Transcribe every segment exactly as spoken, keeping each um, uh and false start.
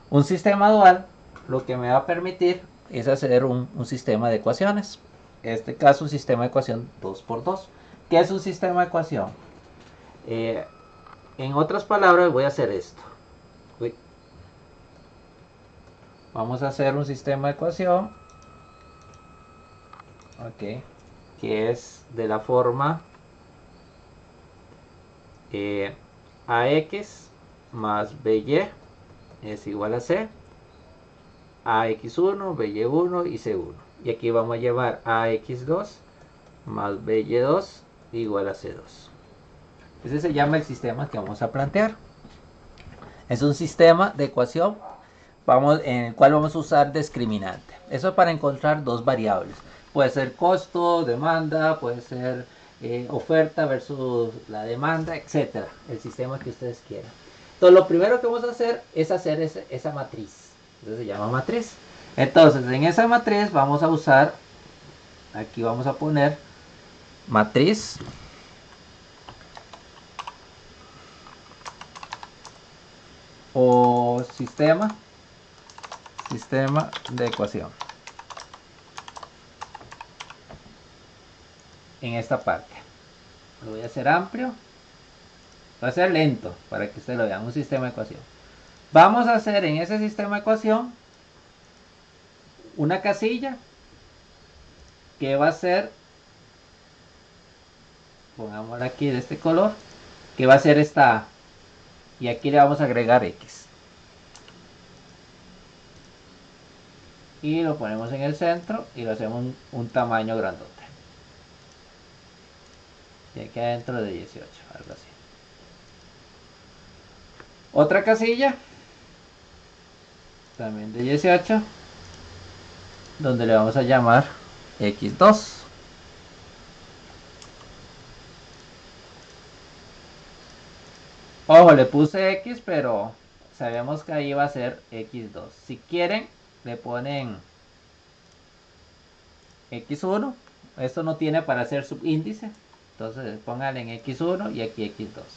Un sistema dual lo que me va a permitir es hacer un, un sistema de ecuaciones. En este caso, un sistema de ecuación dos por dos. ¿Qué es un sistema de ecuación? Eh, en otras palabras, voy a hacer esto. Uy. Vamos a hacer un sistema de ecuación, ok, que es de la forma eh, ax más by es igual a c, ax uno, by uno y c uno. Y aquí vamos a llevar ax dos más by dos igual a c dos. Ese se llama el sistema que vamos a plantear. Es un sistema de ecuación vamos, en el cual vamos a usar discriminante. Eso es para encontrar dos variables. Puede ser costo, demanda, puede ser eh, oferta versus la demanda, etcétera. El sistema que ustedes quieran. Entonces, lo primero que vamos a hacer es hacer ese, esa matriz. Entonces se llama matriz. Entonces, en esa matriz vamos a usar, aquí vamos a poner matriz o sistema, sistema de ecuación. En esta parte. Lo voy a hacer amplio. Va a ser lento para que ustedes lo vean. Un sistema de ecuación. Vamos a hacer en ese sistema de ecuación una casilla que va a ser, pongámosla aquí de este color, que va a ser esta A. Y aquí le vamos a agregar X. Y lo ponemos en el centro y lo hacemos un, un tamaño grandote. Y aquí adentro de dieciocho, algo así. Otra casilla, también de dieciocho, donde le vamos a llamar equis dos. Ojo, le puse X, pero sabemos que ahí va a ser equis dos. Si quieren, le ponen equis uno. Esto no tiene para hacer subíndice. Entonces pónganle en equis uno y aquí equis dos.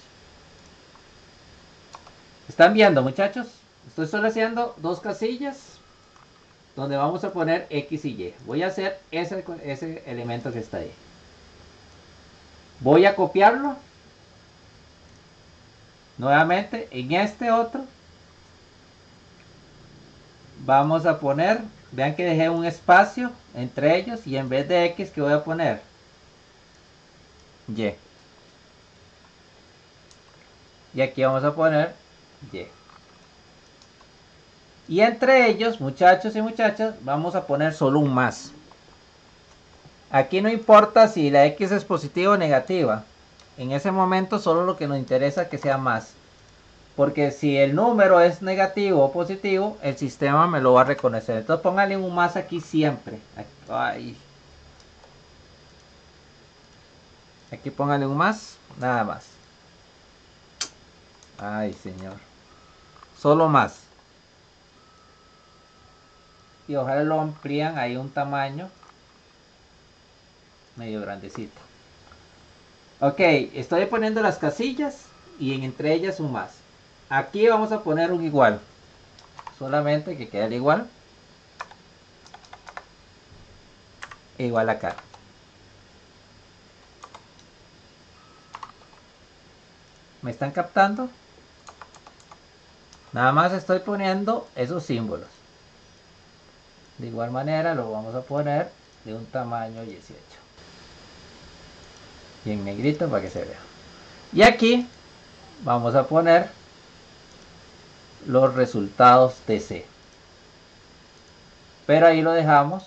¿Están viendo, muchachos? Estoy solo haciendo dos casillas donde vamos a poner X y Y. Voy a hacer ese, ese elemento que está ahí. Voy a copiarlo. Nuevamente, en este otro vamos a poner, vean que dejé un espacio entre ellos y en vez de X, ¿qué voy a poner? Y. Y aquí vamos a poner Y. Y entre ellos, muchachos y muchachas, vamos a poner solo un más. Aquí no importa si la X es positiva o negativa. En ese momento solo lo que nos interesa es que sea más. Porque si el número es negativo o positivo, el sistema me lo va a reconocer. Entonces póngale un más aquí siempre. Ay. Aquí póngale un más, nada más. Ay, señor. Solo más. Y ojalá lo amplían ahí un tamaño medio grandecito. Ok, estoy poniendo las casillas y entre ellas un más. Aquí vamos a poner un igual. Solamente que quede el igual. E igual acá. ¿Me están captando? Nada más estoy poniendo esos símbolos. De igual manera lo vamos a poner de un tamaño dieciocho. Y en negrito para que se vea. Y aquí vamos a poner los resultados de C. Pero ahí lo dejamos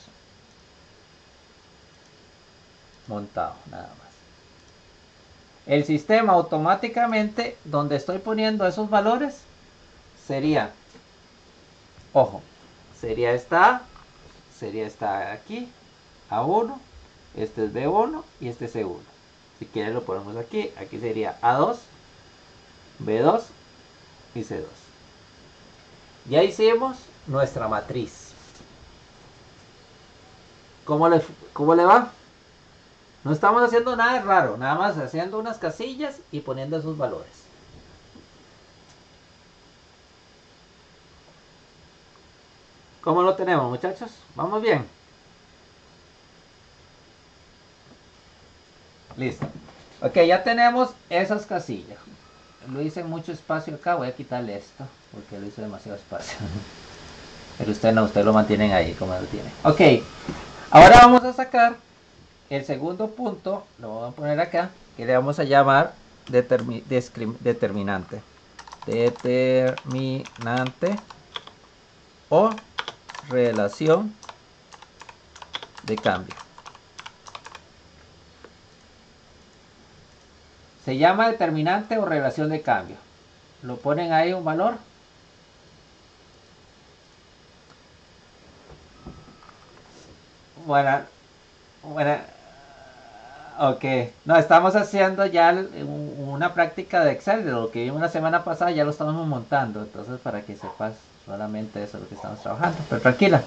montado, nada más. El sistema automáticamente, donde estoy poniendo esos valores, sería, ojo, sería esta A, sería esta aquí, A uno, este es B uno y este es C uno. Si quieren lo ponemos aquí, aquí sería A dos, B dos y C dos. Ya hicimos nuestra matriz. ¿Cómo le, cómo le va? No estamos haciendo nada raro, nada más haciendo unas casillas y poniendo esos valores. ¿Cómo lo tenemos, muchachos? ¿Vamos bien? Listo. Ok, ya tenemos esas casillas. Lo hice mucho espacio acá, voy a quitarle esto, porque lo hice demasiado espacio. Pero usted no, usted lo mantienen ahí como lo tiene. Ok, ahora vamos a sacar el segundo punto, lo vamos a poner acá, que le vamos a llamar determi determinante. Determinante o relación de cambio. Se llama determinante o relación de cambio. Lo ponen ahí un valor. Bueno, bueno, ok. No, estamos haciendo ya una práctica de Excel. De lo que vimos la semana pasada ya lo estamos montando. Entonces, para que sepas solamente eso es lo que estamos trabajando. Pero tranquila.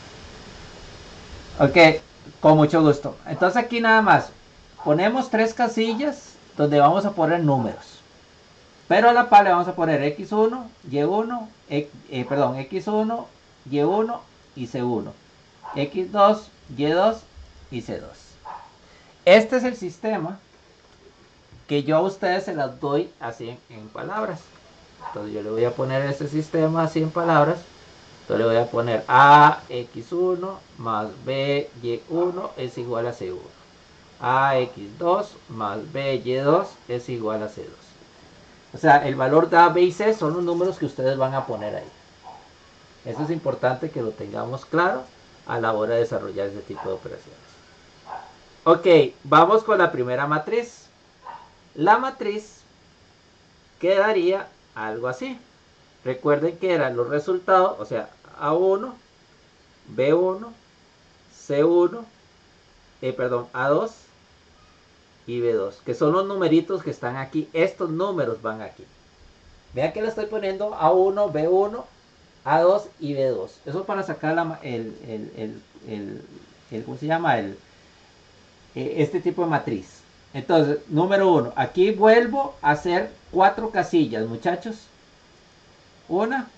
Ok, con mucho gusto. Entonces aquí nada más. Ponemos tres casillas donde vamos a poner números. Pero a la par le vamos a poner equis uno, ye uno, eh, perdón, equis uno, ye uno y ce uno. equis dos, ye dos y ce dos. Este es el sistema que yo a ustedes se las doy así en, en palabras. Entonces yo le voy a poner este sistema así en palabras. Entonces le voy a poner a equis uno más be ye uno es igual a ce uno. a equis dos más be ye dos es igual a ce dos. O sea, el valor de A, B y C son los números que ustedes van a poner ahí. Eso es importante que lo tengamos claro a la hora de desarrollar este tipo de operaciones. Ok, vamos con la primera matriz. La matriz quedaría algo así. Recuerden que eran los resultados, o sea, A uno, be uno, ce uno, eh, perdón, A dos y be dos, que son los numeritos que están aquí. Estos números van aquí. Vean que le estoy poniendo A uno, be uno, A dos y be dos. Eso para sacar la, el, el, el, el, el, ¿cómo se llama? El, este tipo de matriz. Entonces, número uno, aquí vuelvo a hacer cuatro casillas, muchachos. Una,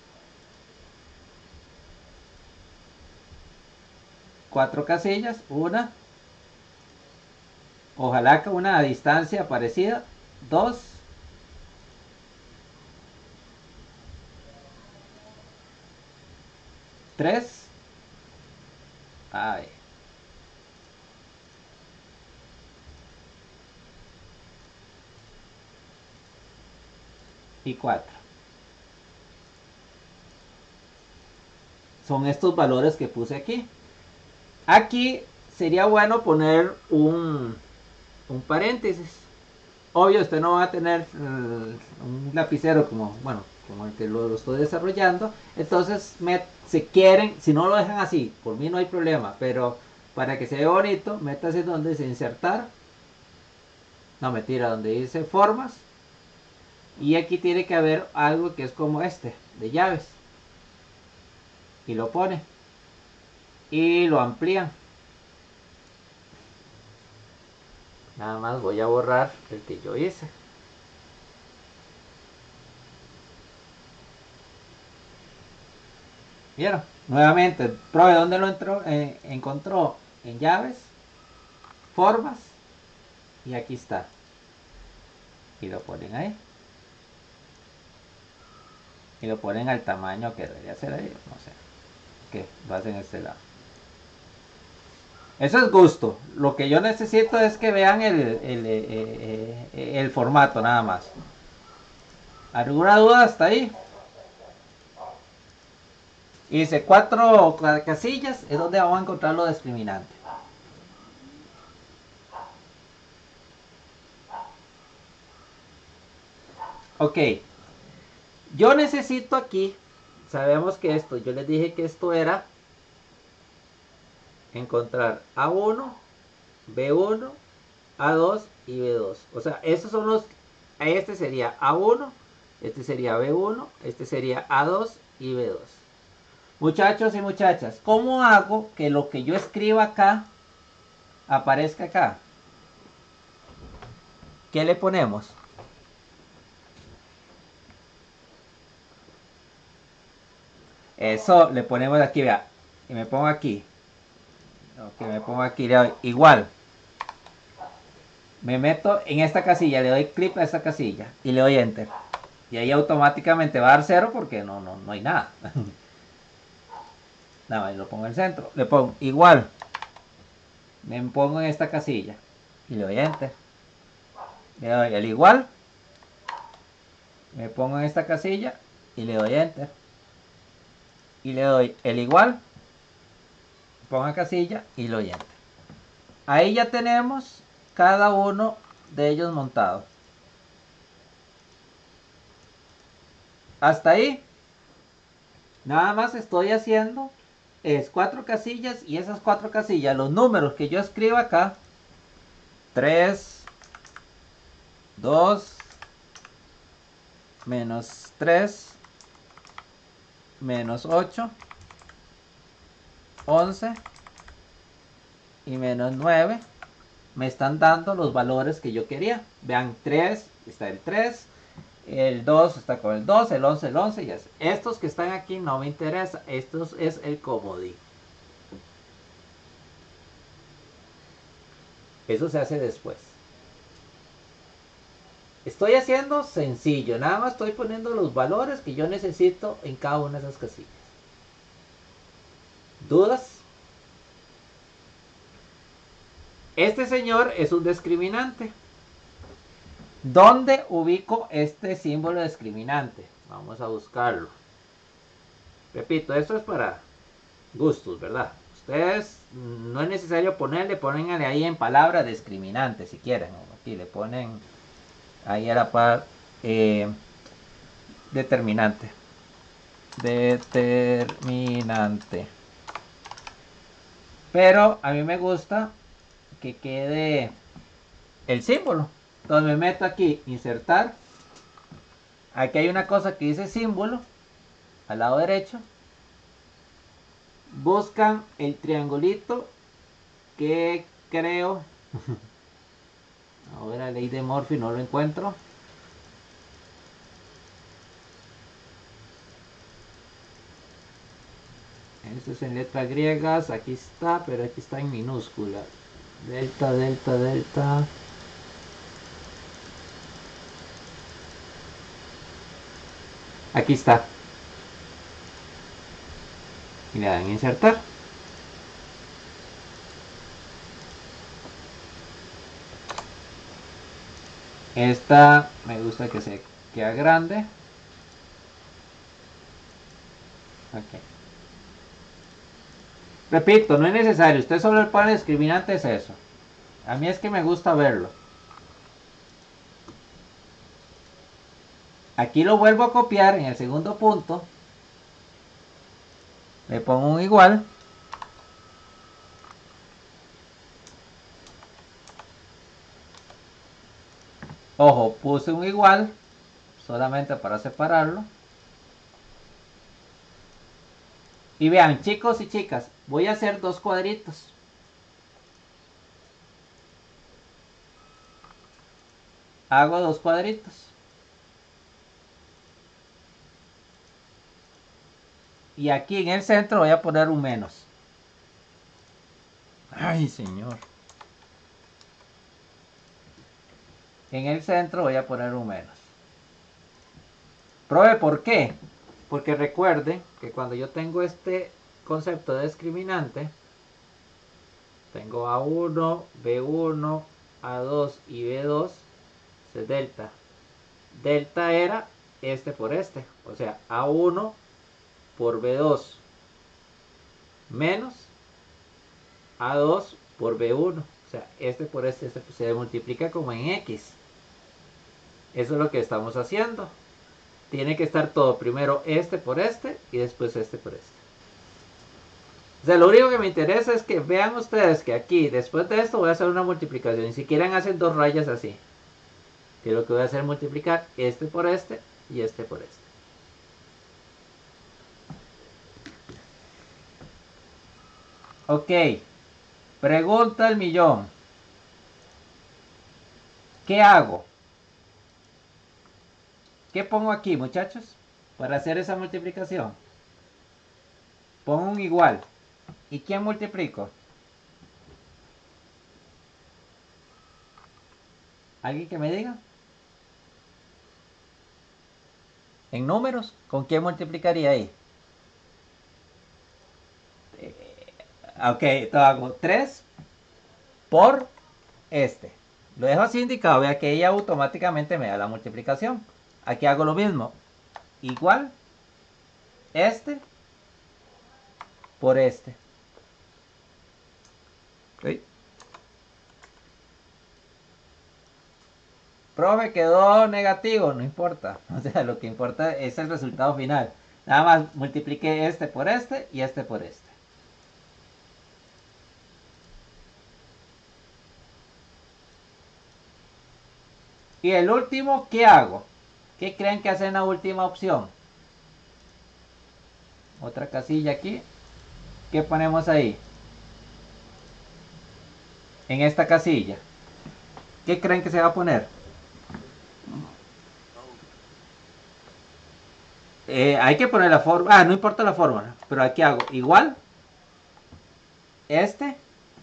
cuatro casillas, una, ojalá que una a distancia parecida, dos, tres, ay, y cuatro. Son estos valores que puse aquí. Aquí sería bueno poner un, un paréntesis. Obvio, usted no va a tener uh, un lapicero como, bueno, como el que lo, lo estoy desarrollando. Entonces, me, si quieren, si no lo dejan así, por mí no hay problema. Pero para que se vea bonito, métase donde dice insertar. No, mentira, donde dice formas. Y aquí tiene que haber algo que es como este, de llaves. Y lo pone. Y lo amplían. Nada más voy a borrar el que yo hice. ¿Vieron? Nuevamente, pruebe dónde lo entró, eh, encontró en llaves, formas, y aquí está. Y lo ponen ahí. Y lo ponen al tamaño que debería ser ahí, no sé. Que lo hacen este lado. Eso es gusto. Lo que yo necesito es que vean el, el, el, el, el formato nada más. ¿Alguna duda hasta ahí? Y dice cuatro casillas es donde vamos a encontrar lo discriminante. Ok. Yo necesito aquí, sabemos que esto, yo les dije que esto era encontrar A uno, be uno, A dos y be dos. O sea, estos son los, este sería A uno, este sería be uno, este sería A dos y be dos. Muchachos y muchachas, ¿cómo hago que lo que yo escriba acá aparezca acá? ¿Qué le ponemos? Eso le ponemos aquí, vea, y me pongo aquí. Ok, me pongo aquí, le doy igual. Me meto en esta casilla, le doy clic a esta casilla y le doy enter. Y ahí automáticamente va a dar cero porque no, no, no hay nada. Nada más lo pongo en el centro. Le pongo igual. Me pongo en esta casilla y le doy enter. Le doy el igual. Me pongo en esta casilla y le doy enter. Y le doy el igual. Pongo en casilla y lo doy enter. Ahí ya tenemos cada uno de ellos montados. Hasta ahí. Nada más estoy haciendo es cuatro casillas y esas cuatro casillas, los números que yo escribo acá, tres, dos, menos tres, menos ocho, once y menos nueve, me están dando los valores que yo quería. Vean, tres, está el tres, el dos está con el dos, el once, el once y así. Estos que están aquí no me interesa, estos es el comodín. Eso se hace después. Estoy haciendo sencillo, nada más estoy poniendo los valores que yo necesito en cada una de esas casillas. ¿Dudas? Este señor es un discriminante. ¿Dónde ubico este símbolo discriminante? Vamos a buscarlo. Repito, esto es para gustos, ¿verdad? Ustedes no es necesario ponerle, pónganle ahí en palabra discriminante si quieren. Aquí le ponen ahí a la par eh, determinante. Determinante. Pero a mí me gusta que quede el símbolo. Entonces me meto aquí, insertar. Aquí hay una cosa que dice símbolo, al lado derecho. Buscan el triangulito que creo. Ahora ley de Murphy no lo encuentro. Esto es en letras griegas, aquí está, pero aquí está en minúscula. Delta, delta, delta. Aquí está. Y le dan insertar. Esta me gusta que se quede grande. Ok. Repito, no es necesario. Usted solo le pone discriminante, es eso. A mí es que me gusta verlo. Aquí lo vuelvo a copiar en el segundo punto. Le pongo un igual. Ojo, puse un igual solamente para separarlo. Y vean, chicos y chicas, voy a hacer dos cuadritos. Hago dos cuadritos. Y aquí en el centro voy a poner un menos. Ay, señor. En el centro voy a poner un menos. Pruebe por qué. Porque recuerde que cuando yo tengo este concepto de discriminante, tengo A uno, B uno, A dos y B dos, es delta. Delta era este por este, o sea, A uno por B dos menos A dos por B uno, o sea, este por este, este se multiplica como en X. Eso es lo que estamos haciendo. Tiene que estar todo primero este por este y después este por este. O sea, lo único que me interesa es que vean ustedes que aquí, después de esto, voy a hacer una multiplicación. Y si quieren, hacen dos rayas así. Que lo que voy a hacer es multiplicar este por este y este por este. Ok. Pregunta el millón. ¿Qué hago? ¿Qué pongo aquí, muchachos? Para hacer esa multiplicación. Pongo un igual. ¿Y quién multiplico? ¿Alguien que me diga? En números, ¿con quién multiplicaría ahí? Eh, ok, entonces hago tres por este. Lo dejo así indicado, vea que ella automáticamente me da la multiplicación. Aquí hago lo mismo. Igual este por este. ¿Sí? Profe, quedó negativo, no importa. O sea, lo que importa es el resultado final. Nada más multiplique este por este y este por este. Y el último, ¿qué hago? ¿Qué creen que hace en la última opción? Otra casilla aquí. ¿Qué ponemos ahí? En esta casilla. ¿Qué creen que se va a poner? Eh, hay que poner la fórmula. Ah, no importa la fórmula. Pero aquí hago igual. Este.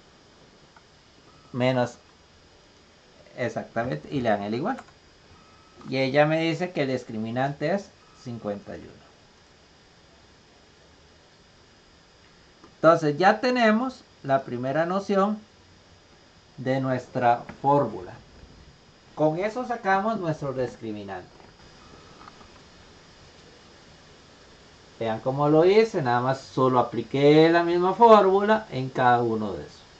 Menos. Exactamente. Y le dan el igual. Y ella me dice que el discriminante es cincuenta y uno. Entonces ya tenemos la primera noción de nuestra fórmula. Con eso sacamos nuestro discriminante. Vean cómo lo hice, nada más solo apliqué la misma fórmula en cada uno de esos.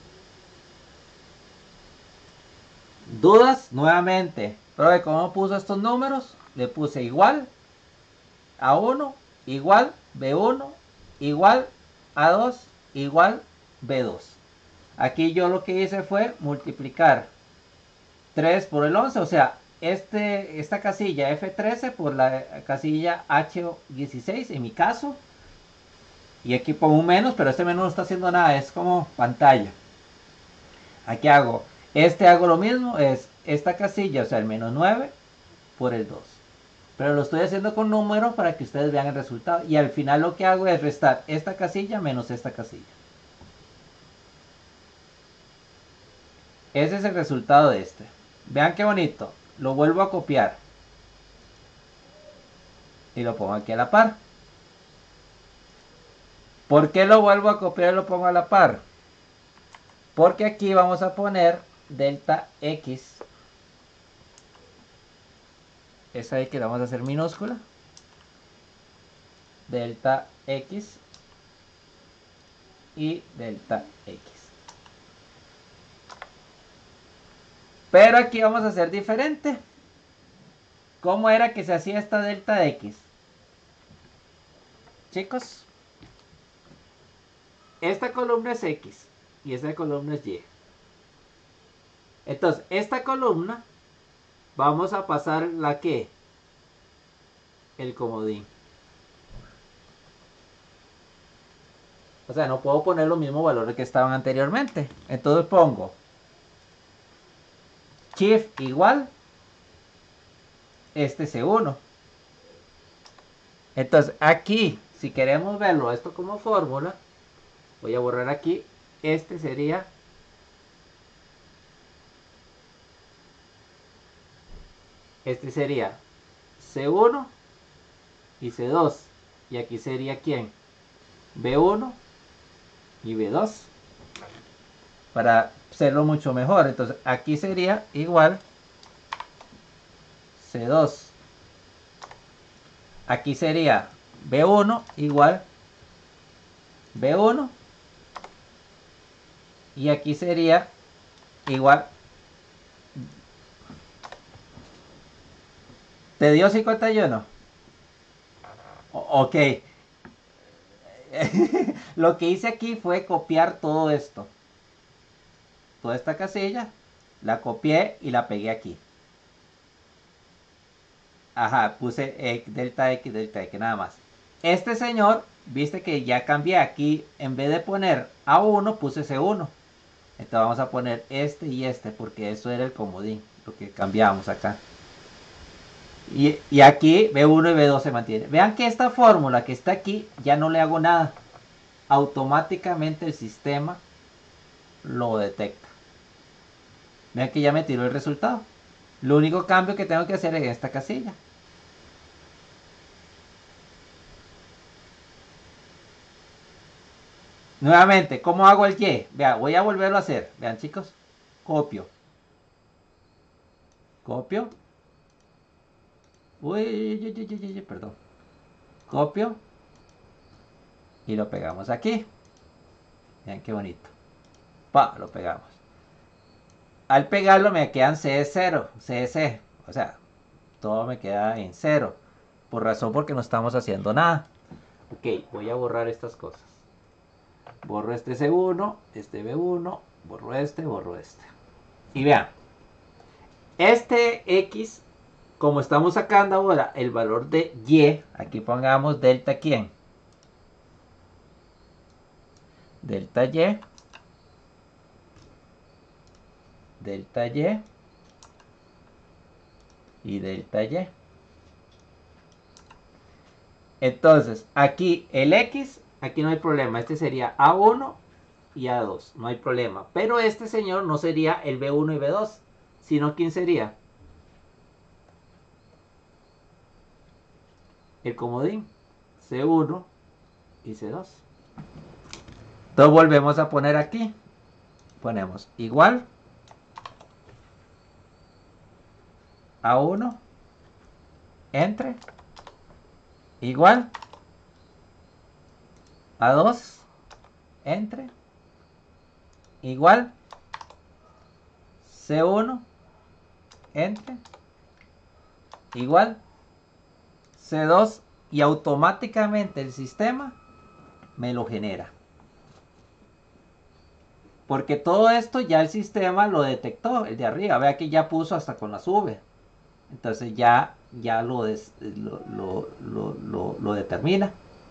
¿Dudas? Nuevamente. Pero ¿cómo puso estos números? Le puse igual a uno, igual B uno, igual A dos, igual B dos. Aquí yo lo que hice fue multiplicar tres por el once, o sea, este, esta casilla F trece por la casilla H dieciséis en mi caso. Y aquí pongo un menos, pero este menos no está haciendo nada, es como pantalla. Aquí hago, este hago lo mismo, es esta casilla, o sea, el menos nueve por el dos. Pero lo estoy haciendo con números para que ustedes vean el resultado. Y al final lo que hago es restar esta casilla menos esta casilla. Ese es el resultado de este. Vean qué bonito. Lo vuelvo a copiar. Y lo pongo aquí a la par. ¿Por qué lo vuelvo a copiar y lo pongo a la par? Porque aquí vamos a poner delta X. Esa X la vamos a hacer minúscula. Delta X. Y delta X. Pero aquí vamos a hacer diferente. ¿Cómo era que se hacía esta delta X? Chicos, esta columna es X y esta columna es Y. Entonces, esta columna vamos a pasar la que el comodín. O sea, no puedo poner los mismos valores que estaban anteriormente. Entonces pongo shift igual este C uno. Entonces aquí, si queremos verlo esto como fórmula, voy a borrar aquí. Este sería este sería C uno y C dos. Y aquí sería ¿quién? B uno y B dos. Para hacerlo mucho mejor. Entonces aquí sería igual C dos. Aquí sería B uno igual B uno. Y aquí sería igual. ¿Te dio cincuenta y uno? O ok. Lo que hice aquí fue copiar todo esto. Toda esta casilla. La copié y la pegué aquí. Ajá, puse eh, delta X, delta X, nada más. Este señor, viste que ya cambié aquí. En vez de poner A uno, puse C uno. Entonces vamos a poner este y este, porque eso era el comodín, lo que cambiamos acá. Y, y aquí B uno y B dos se mantiene. Vean que esta fórmula que está aquí, ya no le hago nada. automáticamente el sistema lo detecta. Vean que ya me tiró el resultado. Lo único cambio que tengo que hacer es esta casilla. Nuevamente, ¿cómo hago el Y? Vean, voy a volverlo a hacer. Vean, chicos. Copio. Copio. Uy, uy, uy, uy, uy, perdón. Copio. Y lo pegamos aquí. Vean qué bonito. Pa, lo pegamos. Al pegarlo me quedan C de cero, C de C. O sea, todo me queda en cero. Por razón porque no estamos haciendo nada. Ok, voy a borrar estas cosas. Borro este C uno, este B uno, borro este, borro este. Y vean, este X, como estamos sacando ahora el valor de Y, aquí pongamos delta quién. Delta Y. Delta Y. Y delta Y. Entonces, aquí el X, aquí no hay problema. Este sería A uno y A dos. No hay problema. Pero este señor no sería el B uno y B dos. Sino, ¿quién sería? El comodín. C uno y C dos. Entonces volvemos a poner aquí. Ponemos igual. A uno. Entre. Igual. A dos. Entre. Igual. C uno. Entre. Igual. C dos. Y automáticamente el sistema me lo genera. Porque todo esto ya el sistema lo detectó, el de arriba. Vea que ya puso hasta con la V. Entonces ya, ya lo, des, lo, lo, lo, lo, lo determina.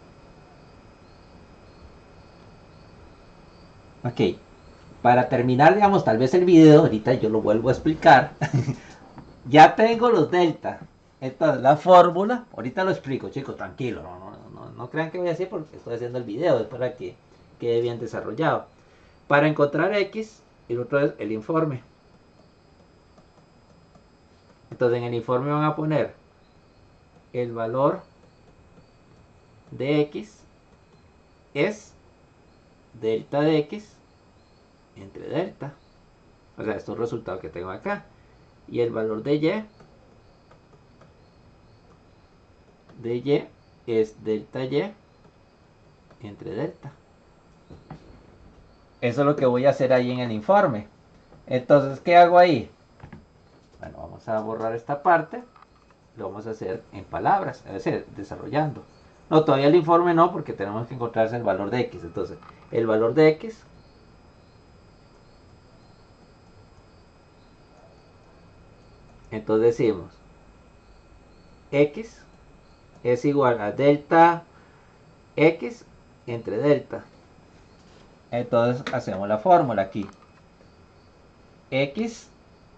Ok. Para terminar, digamos, tal vez el video, ahorita yo lo vuelvo a explicar. Ya tengo los delta. Entonces, la fórmula, ahorita lo explico, chicos, tranquilo. No, no, no, no crean que voy a decir porque estoy haciendo el video, es para que quede bien desarrollado. Para encontrar X, y otro es el informe. Entonces, en el informe van a poner el valor de X es delta de X entre delta. O sea, estos resultados que tengo acá. Y el valor de Y de Y es delta Y entre delta. Eso es lo que voy a hacer ahí en el informe. Entonces, ¿qué hago ahí? Bueno, vamos a borrar esta parte. Lo vamos a hacer en palabras, es decir, desarrollando. No, todavía el informe no, porque tenemos que encontrarse el valor de X. Entonces, el valor de X entonces decimos X es igual a delta X entre delta. Entonces hacemos la fórmula aquí. X,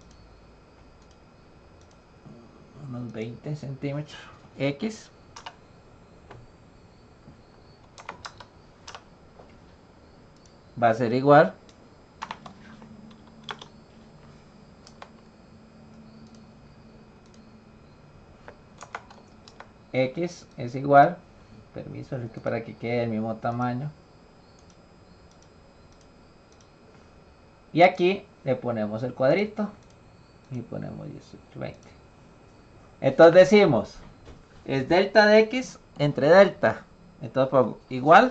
unos veinte centímetros. X va a ser igual X es igual, permiso, es que para que quede el mismo tamaño. Y aquí le ponemos el cuadrito y ponemos dieciocho, veinte. Entonces decimos, es delta de X entre delta. Entonces pongo igual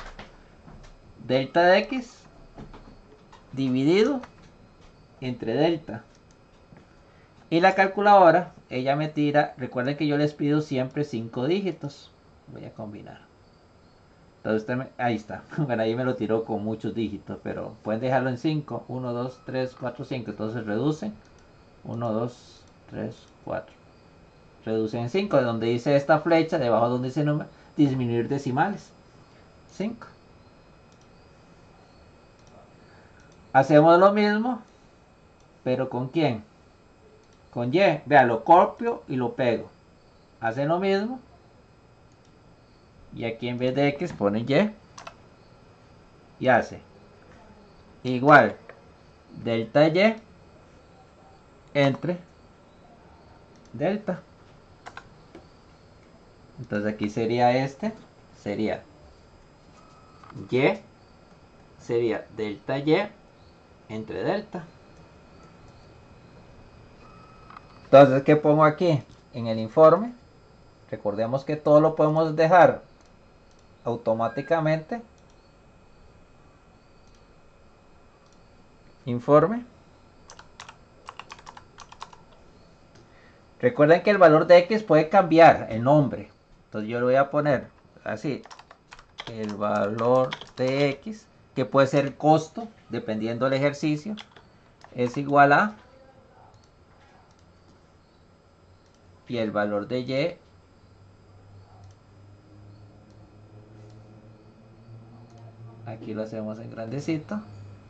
delta de X dividido entre delta. Y la calculadora, ella me tira, recuerden que yo les pido siempre cinco dígitos. Voy a combinar. Entonces usted me, ahí está. Bueno, ahí me lo tiró con muchos dígitos, pero pueden dejarlo en cinco. uno, dos, tres, cuatro, cinco. Entonces reduce. uno, dos, tres, cuatro. Reduce en cinco. De donde dice esta flecha, debajo donde dice número, disminuir decimales. cinco. Hacemos lo mismo, pero ¿con quién? Con Y. Vea, lo copio y lo pego. Hacen lo mismo. Y aquí en vez de X ponen Y. y hace igual delta y entre delta. Entonces aquí sería este, sería y, sería delta y entre delta. Entonces, ¿qué pongo aquí? En el informe, recordemos que todo lo podemos dejar automáticamente. Informe. Recuerden que el valor de X puede cambiar el nombre. Entonces yo le voy a poner así. El valor de X, que puede ser el costo, dependiendo del ejercicio, es igual a, y el valor de Y aquí lo hacemos en grandecito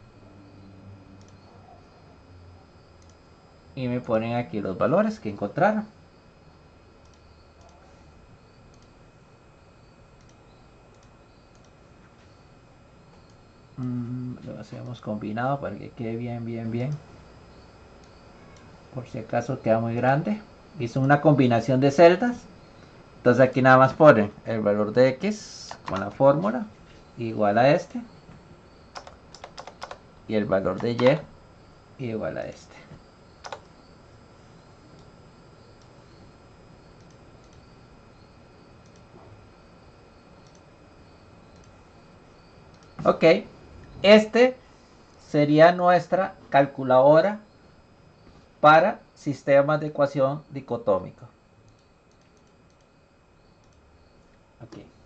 y me ponen aquí los valores que encontraron. Mm, lo hacemos combinado para que quede bien, bien, bien. Por si acaso queda muy grande. Hizo una combinación de celdas. Entonces aquí nada más ponen el valor de X con la fórmula igual a este. Y el valor de Y igual a este. Ok, este sería nuestra calculadora para sistemas de ecuación dicotómica. Okay.